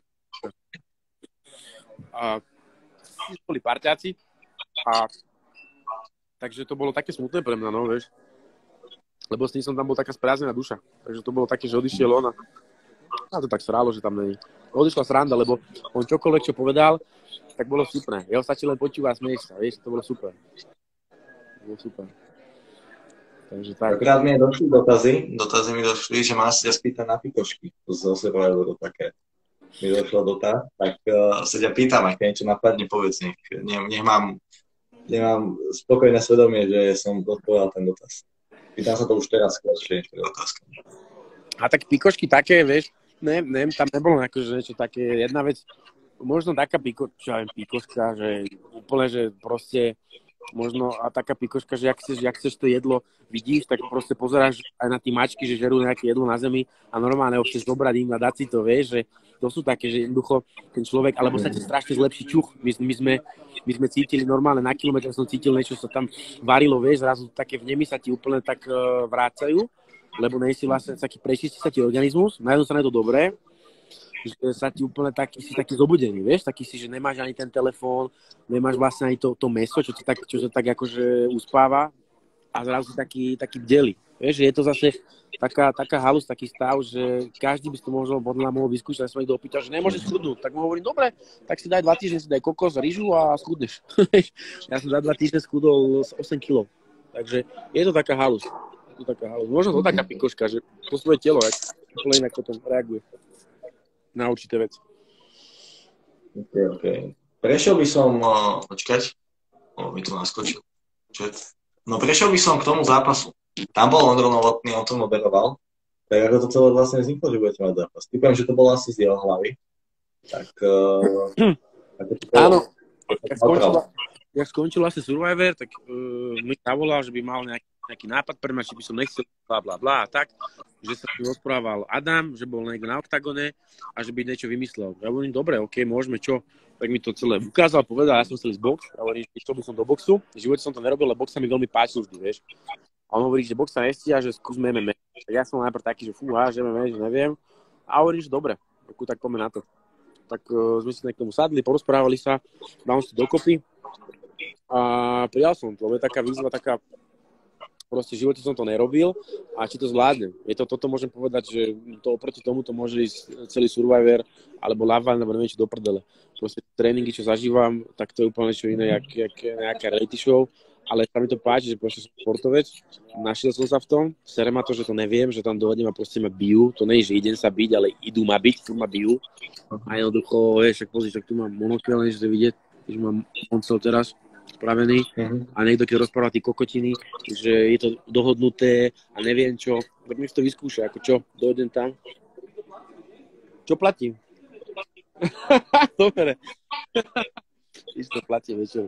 A boli parťáci a takže to bolo také smutné pre mňa, no, vieš. Lebo s tým som tam bol taká spráznená duša. Takže to bolo také, že odišiel on a, a to tak srálo, že tam není. Odišla sranda, lebo on čokoľvek, čo povedal, tak bolo super. Jeho stačí len počúvať a smieš sa, vieš, to bolo super. To bolo super. Takže tak. Akrát mi došli dotazy, dotazy mi došli, že má sa ťa spýtať na pikošky. To zase pravilo také. Mi došlo dotaz, tak uh, sa ťa pýtam, ak niečo napadne, povedz, nech, nech, nech mám, nemám spokojné svedomie, že som odpovedal ten dotaz. Pýtam sa to už teraz skôr, či je otázka. A tak pikošky také, vieš, ne, ne, tam nebolo akože niečo také, jedna vec, možno taká piko, čo ja viem, pikoška, že úplne, že proste, možno a taká pikoška, že jak chceš, jak chceš to jedlo vidíš, tak proste pozeráš aj na tí mačky, že žerú nejaké jedlo na zemi a normálne ho chceš zobrať im a dať si to, vieš, že to sú také, že jednoducho ten človek, alebo sa ti strašne zlepší čuch. My, my, sme, my sme cítili normálne, na kilometr som cítil niečo, sa tam varilo, vieš, zrazu také vnemy sa ti úplne tak uh, vrácajú, lebo nejsi vlastne taký, prečistí sa ti organizmus, na jednu strane je to dobré, že sa ti úplne taký, si taký zobudený, vieš, taký si, že nemáš ani ten telefón, nemáš vlastne ani to, to mäso, čo ti tak, čo sa tak akože uspáva a zrazu si taký, taký bdelý. Vieš, že je to zase taká, taká halus, taký stav, že každý by si to možno podľa mohol vyskúšať, sa ma niekto opýtal, že nemôže schudnúť. Tak mu hovorím, dobre, tak si daj dva týždne, si daj kokos, rýžu a schudneš. Ja som za dva týždne schudol osem kilogramov. Takže je to taká halus. Je to taká halus. Možno to taká pikoška, že to svoje telo, jak úplne inak potom reaguje na určité veci. OK, OK. Prešiel by som, uh, počkať, o, mi tu naskočil chat. No prešiel by som k tomu zápasu. Tam bol Ondro Novotný, on to moderoval. Tak ako to celé vlastne vzniklo, že budete mať zápas? Typujem, že to bolo asi z jeho hlavy. Tak... Uh, ako to bolo? Áno, jak skončil, jak skončil vlastne Survivor, tak uh, mi zavolal, že by mal nejaký, nejaký nápad pre mňa, či by som nechcel bla bla bla a tak. Že sa tu rozprával Adam, že bol niekto na oktagone a že by niečo vymyslel. Ja hovorím, dobre, ok, môžeme, čo? Tak mi to celé ukázal, povedal, ja som chcel ísť box. Ja hovorím, že išiel by som do boxu. V živote som to nerobil, lebo box sa mi veľmi páčil vždy, vieš. A on hovorí, že box sa nestíha, že skúsme em em á. Tak ja som najprv taký, že fúha, že em em á, že neviem. A hovorí, že dobre, tak poďme na to. Tak uh, sme si k tomu sadli, porozprávali sa, dal si dokopy a prijal som to, lebo je taká výzva, taká proste v živote som to nerobil a či to zvládnem. Je to, toto môžem povedať, že to oproti tomu to môže ísť celý Survivor alebo Lava, alebo neviem, či do prdele. Proste tréningy, čo zažívam, tak to je úplne niečo iné, jak, jak nejaká reality show, ale sa mi to páči, že proste som športovec, našiel som sa v tom, sere ma to, že to neviem, že tam dohodnem a proste ma bijú, to nie je, že idem sa byť, ale idú ma byť, tu ma bijú a jednoducho, vieš, však pozri, tak tu mám monokel, než to vidieť, že mám moncel teraz spravený a niekto, keď rozpráva tí kokotiny, že je to dohodnuté a neviem čo, tak mi to vyskúša, ako čo, dojdem tam. Čo platím? Dobre. Isto platím večer.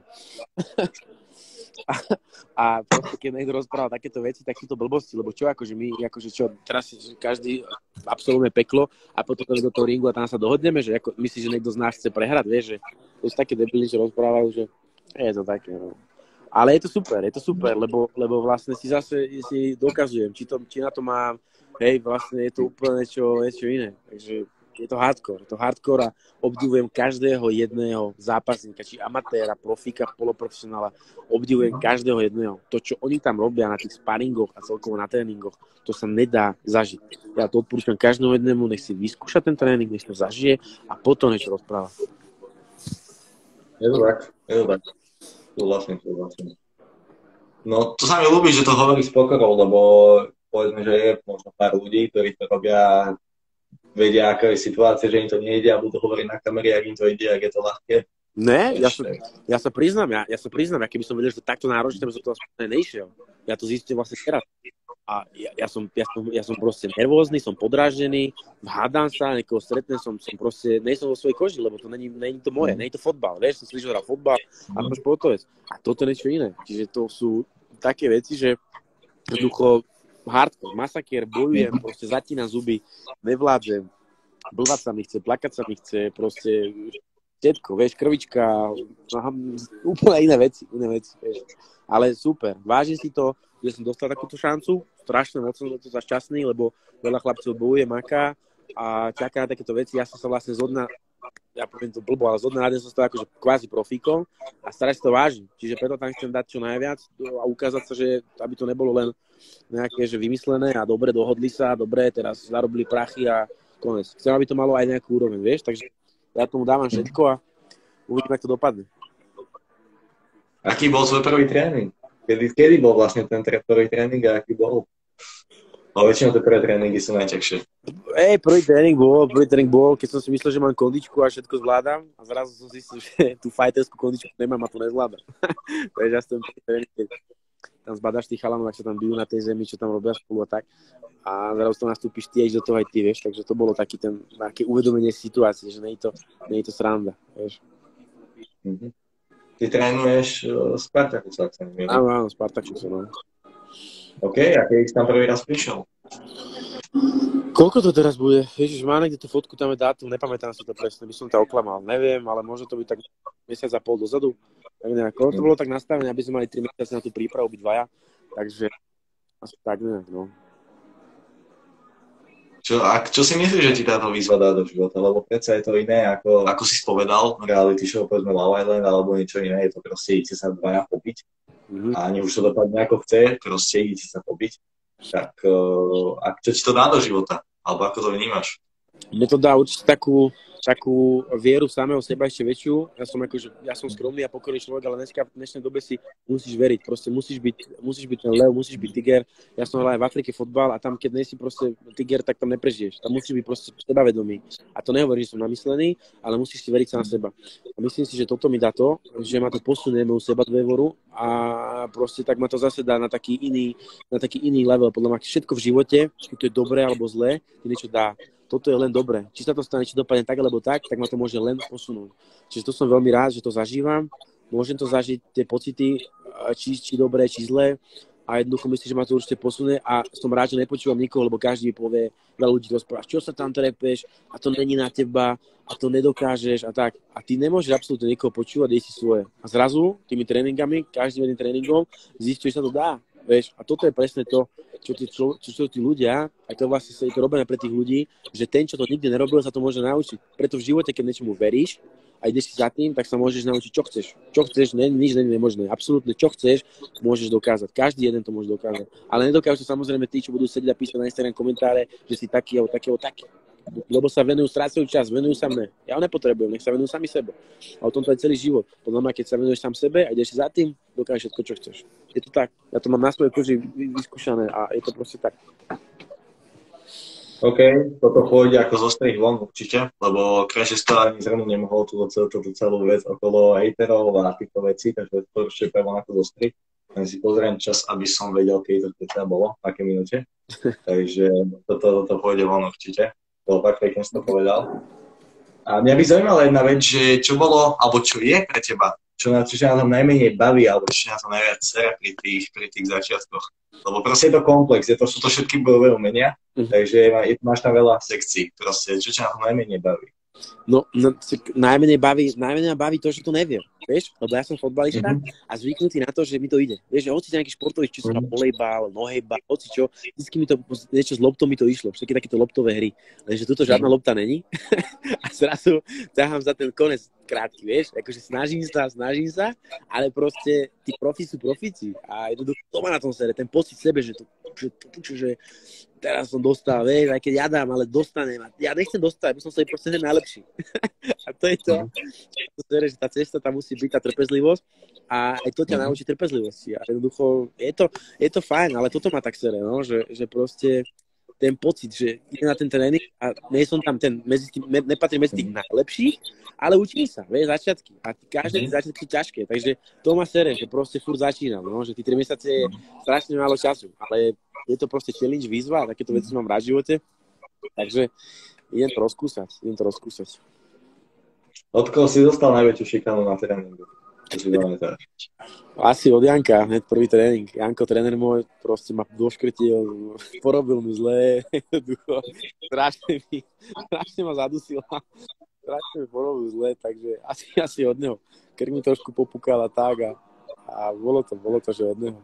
A, a proste, keď niekto rozpráva takéto veci, tak sú to blbosti, lebo čo, akože my, akože čo, teraz každý absolvujeme peklo a potom do toho ringu a tam sa dohodneme, že ako, myslíš, že niekto z nás chce prehrať, vieš, že to sú také debilní, čo rozprávajú, že je to také, no. Ale je to super, je to super, lebo, lebo vlastne si zase si dokazujem, či, to, či na to mám, hej, vlastne je to úplne niečo, niečo iné, takže je to hardcore, je to hardcore a obdivujem každého jedného zápasníka, či amatéra, profíka, poloprofesionála, obdivujem každého jedného. To, čo oni tam robia na tých sparingoch a celkovo na tréningoch, to sa nedá zažiť. Ja to odporúčam každému jednému, nech si vyskúša ten tréning, nech to zažije a potom niečo rozpráva. Je to tak, je to tak. To vlastne, to vlastne. No, to sa mi ľúbi, že to hovorí s pokorou, lebo povedzme, že je možno pár ľudí, ktorí to robia, vedia, aká je situácia, že im to nejde a budú hovoriť na kamere, ak im to ide, ak je to ľahké. Ne, ja sa, ja sa priznám, ja, ja sa priznám, ja keby som vedel, že to takto náročné, by som to aspoň nešiel. Ja to zistím vlastne teraz. A ja, ja, som, ja, som, ja som proste nervózny, som podráždený, hádam sa, niekoho stretnem, som, som proste, nej som vo svojej koži, lebo to není, není to moje, není to fotbal, vieš, som slyšel hral fotbal a som športovec. A toto je niečo iné. Čiže to sú také veci, že jednoducho hardcore, masakier, bojujem, proste zatínam zuby, nevládzem. blvať sa mi chce, plakať sa mi chce, proste všetko, vieš, krvička, úplne iné veci, iné veci, vieš. Ale super, vážim si to, že som dostal takúto šancu, strašne moc som za to šťastný, lebo veľa chlapcov bojuje, maká a čaká na takéto veci. Ja som sa vlastne zo dna, ja poviem to blbo, ale zo dna na deň som stal akože kvázi profíkom a starať si to vážim. Čiže preto tam chcem dať čo najviac a ukázať sa, že aby to nebolo len nejaké že vymyslené a dobre, dohodli sa, dobre, teraz zarobili prachy a konec. Chcem, aby to malo aj nejakú úroveň, vieš, takže ja tomu dávam všetko a uvidíme, ako to dopadne. Aký bol svoj prvý tréning? Kedy, kedy bol vlastne ten prvý tréning a aký bol? No väčšinou tie prvé tréningy sú najťažšie. Ej, prvý tréning bol, prvý tréning bol, keď som si myslel, že mám kondičku a všetko zvládam a zrazu som zistil, že tú fighterskú kondičku nemám a to nezvládam. Takže ja som prvý tréning, keď tam zbadáš tých chalanov, ak sa tam bijú na tej zemi, čo tam robia spolu a tak. A zrazu to nastúpiš ty, do toho aj ty, vieš, takže to bolo taký ten, také uvedomenie situácie, že nie je to, nie je to sranda, vieš. Mm-hmm. Ty trénuješ uh, Spartakus, ak sa nemýlim. Áno, áno, Spartakus, no. OK, a keď si tam prvý raz prišiel? Koľko to teraz bude? Ježiš, má niekde tú fotku, tam je dátum, nepamätám si to presne, by som to oklamal. Neviem, ale môže to byť tak mesiac a pol dozadu. Tak nejako. To bolo tak nastavené, aby sme mali tri mesiace na tú prípravu obidvaja. Takže asi tak nejak, no. Čo, a čo si myslíš, že ti táto výzva dá do života? Lebo predsa je to iné, ako, ako si spovedal, reality show, povedzme Love Island, alebo niečo iné, je to proste idete sa dvaja pobiť. Mm-hmm. A ani už to dopadne ako chce, proste idete sa pobiť. Tak uh, a čo ti to dá do života? Alebo ako to vnímaš? Mne to dá určite takú, takú vieru v samého seba ešte väčšiu. Ja som, akože, ja som skromný a pokorný človek, ale dneska, v dnešnej dobe si musíš veriť. Proste musíš byť, musíš byť ten lev, musíš byť tiger. Ja som hral aj v Afrike fotbal a tam, keď nie si proste tiger, tak tam neprežiješ. Tam musíš byť proste sebavedomý. A to nehovorím, že som namyslený, ale musíš si veriť sa na seba. A myslím si, že toto mi dá to, že ma to posunie u seba dôveru a proste tak ma to zase dá na taký iný, na taký iný level. Podľa mňa všetko v živote, či to je dobré alebo zlé, ti niečo dá. Toto je len dobré. Či sa to stane, či dopadne tak alebo tak, tak ma to môže len posunúť. Čiže to som veľmi rád, že to zažívam. Môžem to zažiť, tie pocity, či, či dobré, či zlé. A jednoducho myslím, že ma to určite posunie a som rád, že nepočúvam nikoho, lebo každý mi povie, veľa ľudí rozpráva, čo sa tam trepeš a to není na teba a to nedokážeš a tak. A ty nemôžeš absolútne nikoho počúvať, dej si svoje. A zrazu tými tréningami, každým jedným tréningom zistíš, že sa to dá. Vieš, a toto je presne to, čo tí, čo, čo, čo tí ľudia, a to vlastne je to robené pre tých ľudí, že ten, čo to nikdy nerobil, sa to môže naučiť. Preto v živote, keď niečomu veríš a ideš si za tým, tak sa môžeš naučiť, čo chceš. Čo chceš, ne, nič nie je nemožné. Absolútne, čo chceš, môžeš dokázať. Každý jeden to môže dokázať. Ale nedokážu samozrejme tí, čo budú sedieť a písať na Instagram komentáre, že si taký alebo taký alebo taký. Lebo sa venujú, strácajú čas, venujú sa mne. Ja ho nepotrebujem, nech sa venujú sami sebe. A o tom to je celý život. Podľa mňa, keď sa venuješ sám sebe a ideš za tým, dokážeš všetko, čo chceš. Je to tak. Ja to mám na svojej koži vyskúšané a je to proste tak. OK, toto pôjde ako zo strých von určite, lebo Krešesto ani zrnu nemohol túto celú, celú vec okolo hejterov a týchto vecí, takže to určite prvom ako zo strých. Len si pozriem čas, aby som vedel, keď to teda bolo, v aké minúte. Takže toto, toto pôjde von určite. Bolo tak pekne, si to povedal. A mňa by zaujímala jedna vec, že čo bolo, alebo čo je pre teba, čo na, čo na tom najmenej baví, alebo čo na to najviac sere pri tých, pri tých začiatkoch. Lebo proste je to komplex, je to, sú to všetky bojové umenia, mm. takže je, máš tam veľa sekcií, proste, čo ťa na tom najmenej baví. No, no najmenej baví, najmenej baví to, že to neviem, vieš, lebo ja som fotbalista mm-hmm. a zvyknutý na to, že mi to ide. Vieš, že hoci nejaký športový, či som mm-hmm. volejbal, nohejbal, hoci čo, vždycky mi to, niečo s loptou mi to išlo, všetky takéto loptové hry, lenže tuto žiadna mm-hmm. lopta není a zrazu ťahám za ten konec krátky, vieš, akože snažím sa, snažím sa, ale proste tí profi sú profíci a jednoducho to má na tom sere, ten pocit sebe, že to, že, to, že teraz som dostal, vieš, aj keď ja dám, ale dostanem. Ja nechcem dostať, aby som sa proste najlepší. A to je to, že tá cesta tam musí byť, tá trpezlivosť a aj to ťa naučí trpezlivosti. A jednoducho, je to, je to fajn, ale toto má tak sere, no, že, že proste ten pocit, že ide na ten tréning a nie som tam ten, medzi tým, nepatrí medzi tých najlepších, ale učím sa, vieš, začiatky. A každé tie začiatky ťažké, takže to má sere, že proste furt začínam, no, že tí tri mesiace je strašne málo času, ale je to proste challenge, výzva a takéto veci mám rád v živote, takže idem to rozkúsať, idem to rozkúsať. Od koho si dostal najväčšiu šikanu na tréningu? To si pamätáš. Asi od Janka, hneď prvý tréning. Janko, tréner môj, proste ma doškrtil, porobil mu zlé, ducho, strašne mi, strašne ma zadusila, strašne mi porobil zlé, takže asi, asi od neho. Krk mi trošku popúkal a tak a, a bolo to, bolo to, že od neho.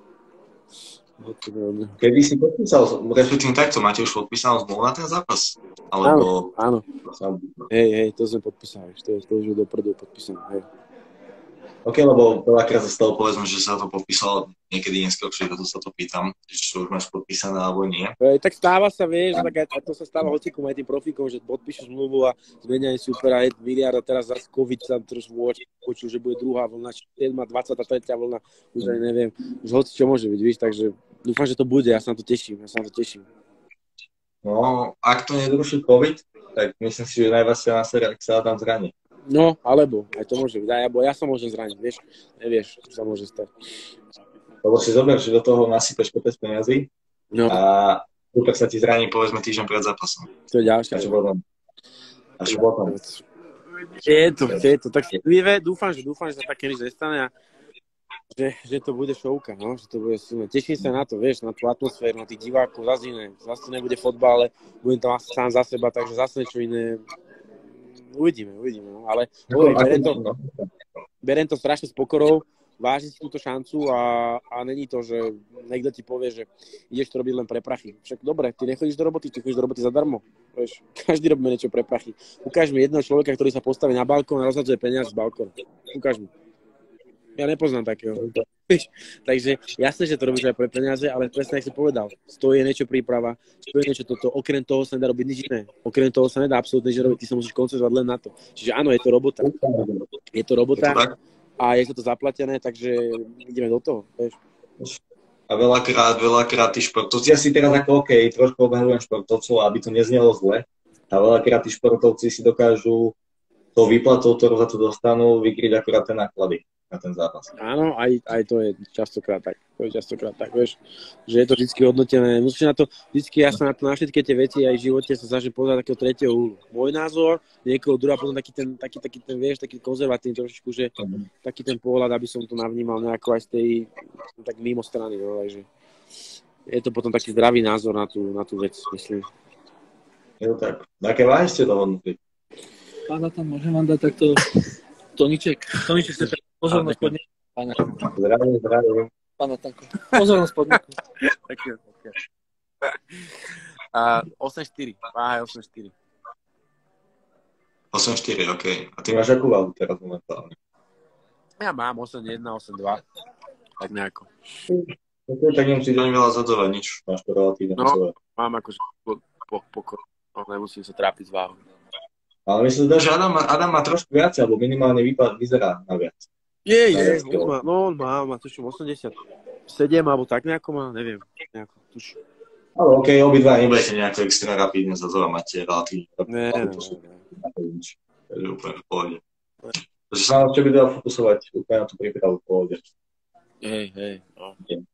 Kedy si podpísal, respektíve takto, máte už podpísanú zmluvu na ten zápas? Alebo... Áno, áno. Hej, hej, to sme podpísali, to je to už dopredu podpísané, hej. OK, lebo veľakrát sa stalo, povedzme, že sa to podpísalo niekedy neskôr, čiže to sa to pýtam, či to už máš podpísané alebo nie. Hej, tak stáva sa, vieš, tak aj to sa stáva hocikom aj tým profíkom, že podpíšu zmluvu a zmenia aj super a je miliarda, teraz zase COVID sa trošku počul, že bude druhá vlna, siedma, dvadsiata tretia vlna, už aj neviem, už hoci čo môže byť, víš, takže dúfam, že to bude, ja sa na to teším, ja sa na to teším. No, ak to nezruší COVID, tak myslím si, že najväčšia na série, ak sa tam zraní. No, alebo, aj to môže byť, ja, ja sa môžem zraniť, vieš, nevieš, čo sa môže stať. Lebo si zober, že do toho nasypeš kopec peniazy no. a super sa ti zraní, povedzme, týždeň pred zápasom. To je ďalšie. A čo potom? A čo potom? Je to, je to, tak dúfam, že dúfam, že sa také nič nestane a že, že to bude šovka, no, že to bude silné. Teším sa na to, vieš, na tú atmosféru, na tých divákov, zase iné, zase nebude fotbal, ale budem tam sám za seba, takže zase niečo iné. Uvidíme, uvidíme, no. Ale hovorím, beriem to, beriem to strašne s pokorou, vážiť si túto šancu a, a není to, že niekto ti povie, že ideš to robiť len pre prachy. Však dobre, ty nechodíš do roboty, ty chodíš do roboty zadarmo. Vieš, každý robí niečo pre prachy. Ukáž mi jedného človeka, ktorý sa postaví na balkón a rozhadzuje peniaze z balkónu. Ukáž mi. Ja nepoznám takého. Takže jasné, že to robíš aj pre peniaze, ale presne, jak si povedal, stojí niečo príprava, stojí niečo toto, okrem toho sa nedá robiť nič iné. Okrem toho sa nedá absolútne nič robiť, ty sa musíš koncentrovať len na to. Čiže áno, je to robota. Je to robota a je to zaplatené, takže ideme do toho, vieš. A veľakrát, veľakrát tí športovci, ja si teraz ako OK, trošku obhajujem športovcov, aby to neznelo zle, a veľakrát tí športovci si dokážu to výplatou, ktorú za to dostanú, vykryť akurát tie náklady na ten zápas. Áno, aj, aj to je častokrát tak. To je častokrát tak, vieš, že je to vždy hodnotené. Musíš na to, vždycky ja sa na to na všetky tie veci aj v živote sa snažím pozerať takého tretieho úhlu. Môj názor, niekoho druhá, potom taký ten, taký, taký ten, vieš, taký konzervatívny trošičku, že mm. taký ten pohľad, aby som to navnímal nejako aj z tej, tak mimo strany, no, takže je to potom taký zdravý názor na tú, na tú vec, myslím. Je to tak. Aké váhy ste dohodnutí? Pána tam môžem vám dať takto Toniček. Toniček sa pozornosť podniknú. Zdravím, zdravím. Pána Tanko. Pozornosť podniknú. Také, také. A osem štyri. Váha je osem štyri. osem štyri, OK. A ty máš akú váhu teraz momentálne? Ja mám osem jeden, osem dva. Tak nejako. Tak nemusíš ani veľa zadovať, nič. Máš to relatívne. No, mám akože pokoj. No, nemusím sa trápiť s váhou. Ale myslím, že Adam, Adam má trošku viac, alebo minimálne výpad vyzerá na viac. Je, je, on má, no on má, má tuším osemdesiatsedem, alebo tak nejako má, neviem, nejako, tuším. Ale okej, okay, obidva nebudete nejako extra rapidne zazovať, máte relatívne. Ne, ne, ne. Takže úplne v pohode. Takže sa na čo by dal fokusovať úplne na tú prípravu v pohode. Hej, hej, no.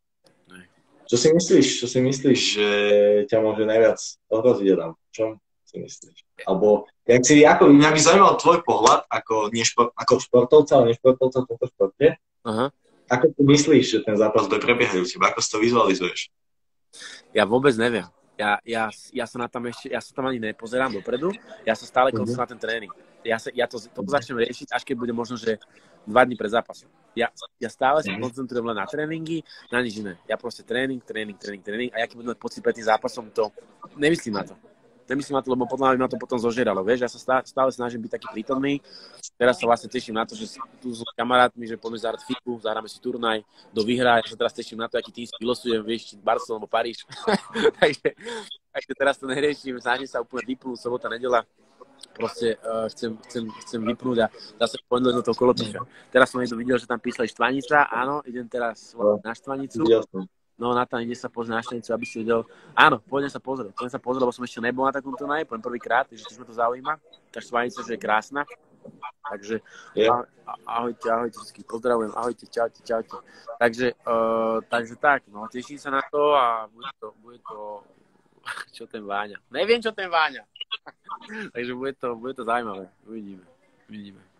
Čo si myslíš, čo si myslíš, že ťa môže najviac ohroziť, Adam? Čo si myslíš? Alebo, jak si, ako, mňa by zaujímal tvoj pohľad ako, nešport, ako športovca, ale nešportovca v tomto športe. Aha. Ako ty myslíš, že ten zápas bude prebiehať u teba? Ako si to vizualizuješ? Ja vôbec neviem. Ja, ja, ja sa na tam ešte, ja sa tam ani nepozerám dopredu, ja sa stále koncentrujem na ten tréning. Ja, sa, ja to, to začnem riešiť, až keď bude možno, že dva dní pred zápasom. Ja, ja stále sa koncentrujem len na tréningy, na nič iné. Ja proste tréning, tréning, tréning, tréning a ja keď budem mať pocit pred tým zápasom, to nemyslím na to. Nemyslím na to, lebo podľa mňa ma to potom zožeralo, vieš, ja sa stále, stále snažím byť taký prítomný. Teraz sa vlastne teším na to, že tu s kamarátmi, že poďme zahrať fiku, zahráme si turnaj, do výhra, ja sa teraz teším na to, aký tým vylosujem, vieš, či Barcelona alebo Paríž. takže, takže teraz to neriešim, snažím sa úplne vypnúť, sobota, nedeľa. Proste uh, chcem, chcem, chcem vypnúť a zase poďme do toho kolotoča. Teraz som niekto videl, že tam písali Štvanica, áno, idem teraz na Štvanicu. No, Natán, ide sa pozrieť na Štanicu, aby si videl. Áno, pôjdem sa pozrieť. Pôjdem sa pozrieť, lebo som ešte nebol na takom turnaji, poviem prvýkrát, takže tiež ma to zaujíma. Tá Štvanica, že je krásna. Takže yeah. ahojte, ahojte všetkých, pozdravujem, ahojte, čaute, čaute. Takže, uh, takže tak, no, teším sa na to a bude to, bude to, čo ten Váňa. Neviem, čo ten Váňa. takže bude to, bude to zaujímavé, uvidíme, uvidíme.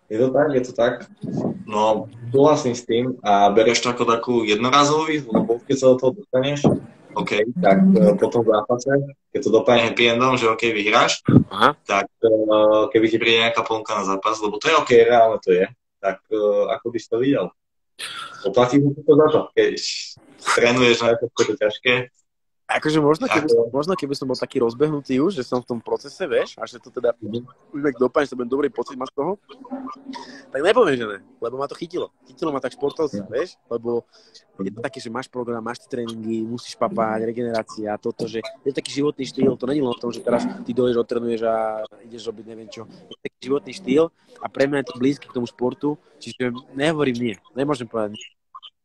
Je to tak, je to tak. No, súhlasím s tým a bereš to ako takú jednorazovú výzvu, lebo keď sa do toho dostaneš, OK, tak uh, po tom zápase, keď to dopadne happy endom, že OK, vyhráš, Aha. tak uh, keby ti príde nejaká ponuka na zápas, lebo to je OK, reálne to je, tak uh, ako by si to videl? Oplatí mu to za to, keď trénuješ na to, je to ťažké. Akože možno keby, som, možno keby som bol taký rozbehnutý už, že som v tom procese, vieš, a že to teda už mek dopadne, že to bude dobrý pocit mať z toho, tak nepoviem, že ne, lebo ma to chytilo. Chytilo ma tak športovca, vieš, lebo je to také, že máš program, máš tie tréningy, musíš papať, regenerácia, toto, že je to taký životný štýl, to není len o tom, že teraz ty dojdeš, odtrenuješ a ideš robiť neviem čo. Je to taký životný štýl a pre mňa je to blízky k tomu športu, čiže nehovorím nie, nemôžem povedať nie.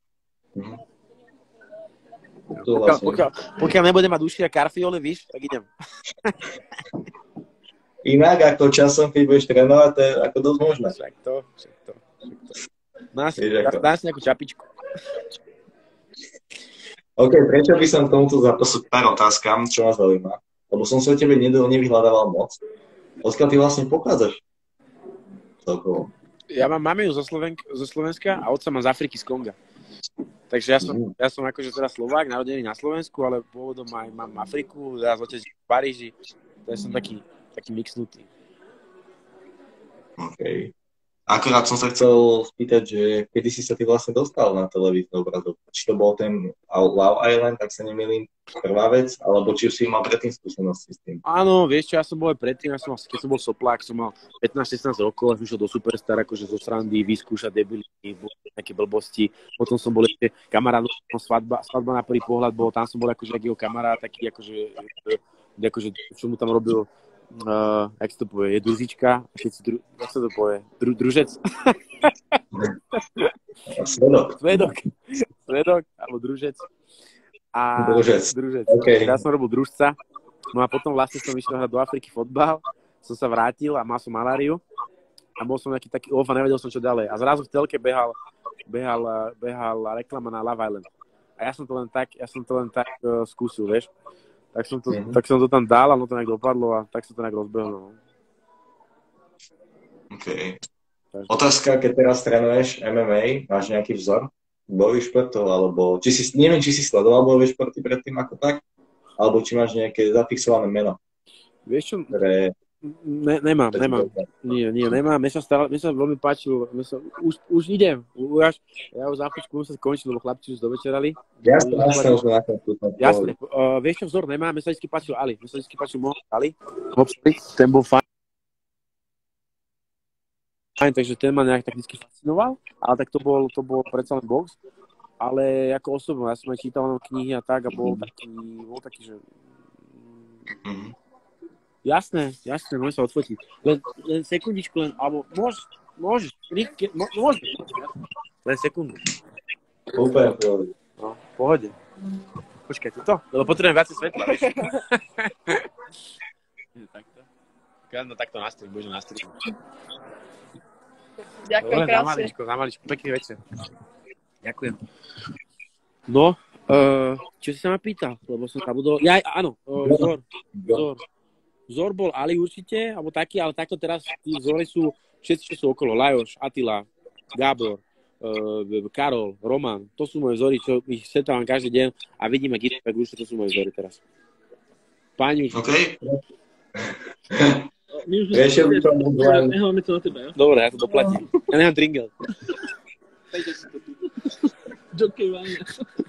Pokiaľ, pokiaľ, pokiaľ nebudem mať uši a karfiole, víš, tak idem. Inak ako časom, keď budeš trénovať, to je ako dosť možné. Však to, však to. Dá si, dá si nejakú čapičku. OK, prečo by som k tomuto zápasu pár otázkam, čo ma zaujíma? Lebo som sa o tebe nevyhľadával moc. Odkiaľ ty vlastne pochádzaš? Celkovo. Ja mám mamiu zo, Slovenk- zo Slovenska a otca mám z Afriky, z Konga. Takže ja som, mm. ja som akože teda Slovák, narodený na Slovensku, ale pôvodom aj mám Afriku, ja z otec v Paríži, takže som taký, taký mixnutý. OK. Akorát som sa chcel spýtať, že kedy si sa ty vlastne dostal na televíznu obrazovku? Či to bol ten Love Island, tak sa nemýlim, prvá vec, alebo či už si mal predtým skúsenosti s tým? Áno, vieš čo, ja som bol aj predtým, ja som, keď som bol soplák, som mal pätnásť šestnásť rokov, až išiel do Superstar, akože zo srandy, vyskúšať debility, nejaké blbosti. Potom som bol ešte kamarát, svadba, svadba na prvý pohľad bol, tam som bol akože akýho kamarát, taký akože, akože, čo mu tam robil, Uh, jak sa to povie, je družička, všetci dru, jak sa to povie, Dru, družec. Svedok. Svedok. Svedok, alebo družec. A družec. družec. Okay. Ja som robil družca, no a potom vlastne som išiel hrať do Afriky fotbal, som sa vrátil a mal som maláriu a bol som nejaký taký off a nevedel som čo ďalej. A zrazu v telke behal, behal, behal reklama na Love Island. A ja som to len tak, ja som to len tak uh, skúsil, vieš. Tak som, to, mm-hmm. tak som to tam dal a no to nejak dopadlo a tak sa to nejak rozbehlo. OK. Otázka, keď teraz trénuješ em em á, máš nejaký vzor bojových športov, alebo či si, neviem, či si sledoval bojové športy predtým ako tak, alebo či máš nejaké zafixované meno? Vieš čo? Ktoré... Ne, nemám, nemám. Nie, nie, nemám. Mne sa, stále, mne sa veľmi páčilo. Sa, už, už idem. Už, ja už za chvíľku musím skončiť, lebo chlapci už dovečerali. Jasne, jasne, už na koncu. Jasne. Uh, vieš čo, vzor nemám. Mne sa vždy páčil Ali. Mne sa vždy páčil Mohamed Ali. Ten bol fajn. Takže ten ma nejak tak vždy fascinoval. Ale tak to bol, to bol predsa len box. Ale ako osobno, ja som aj čítal knihy a tak a bol taký, bol taký, že... Mm. Jasné, jasné, môžem sa odfotiť. Len, len sekundičku, len, alebo môžeš, môžeš, rýchke, môžeš, len sekundu. Úplne. No, v pohode. Počkaj, to, lebo potrebujem viacej svetla, vieš. Takto. No takto nastroj, budeš nastroj. Ďakujem krásne. Na maličko, na maličko, pekný večer. Ďakujem. No, uh, čo si sa ma pýtal, lebo som zabudol, ja, áno, uh, vzor, vzor. Vzor bol Ali určite, alebo taký, ale takto teraz tí vzory sú všetci, čo sú okolo. Lajoš, Attila, Gábor, uh, Karol, Roman. To sú moje vzory, čo ich stretávam každý deň a vidíme, kde tak už to sú moje vzory teraz. Páni už... OK. My už sme sa necháme to na teba, jo? Dobre, ja to doplatím. Ja nechám tringel. Jockey Váňa.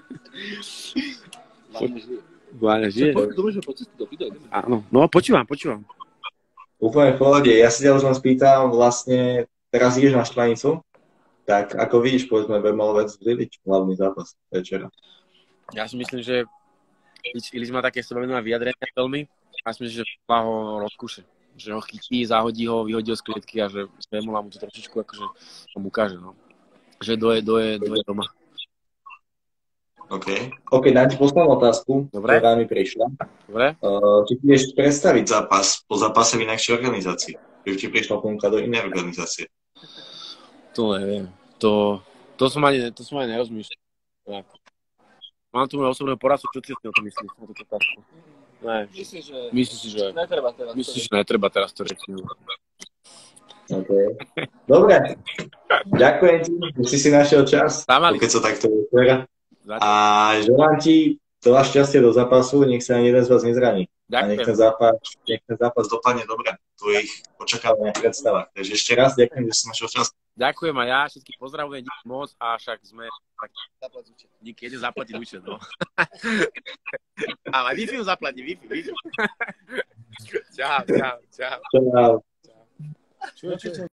Váňa žije. Dobre, že po cestu do videa. Áno, no počúvam, počúvam. Úplne v pohode. Ja si ťa už len spýtam, vlastne teraz ideš na Štvanicu, tak ako vidíš, povedzme, Bemolovec Ilič, hlavný zápas večera. Ja si myslím, že Ilič má také sebavedomé vyjadrenia veľmi a ja si myslím, že ho rozkúše. Že ho chytí, zahodí ho, vyhodí ho z klietky a že Bemola mu to trošičku akože mu ukáže, no. Že doje, doje, doje doma. OK. OK, dám ti poslednú otázku, Dobre. ktorá mi prišla. Dobre. Uh, či ti vieš predstaviť zápas po zápase v inakšej organizácii? Či ti prišla ponuka do inej organizácie? To neviem. To, to som ani, to som ani nerozmýšľal. Tak. Mám tu môj osobného poradcu, čo ty o tom myslíš? O túto otázku? Ne. Myslím, že... Myslím si, že... Netreba teraz. Myslím, že netreba teraz to reči. Okay. Dobre. Ďakujem ti, že si si našiel čas, keď sa takto vyzerá. A želám ti veľa šťastia do zápasu, nech sa ani jeden z vás nezraní. Ďakujem. A nech ten zápas, nech ten zápas dopadne dobre v tvojich očakávaných predstavách. Takže ešte raz ďakujem, že si našiel čas. Ďakujem a ja všetkých pozdravujem, díky moc a však sme tak díky, jeden zaplatiť účet, no. Ale Wi-Fi zaplatí, Wi-Fi, Wi-Fi. Čau, čau, čau. Čau. Čo, čo?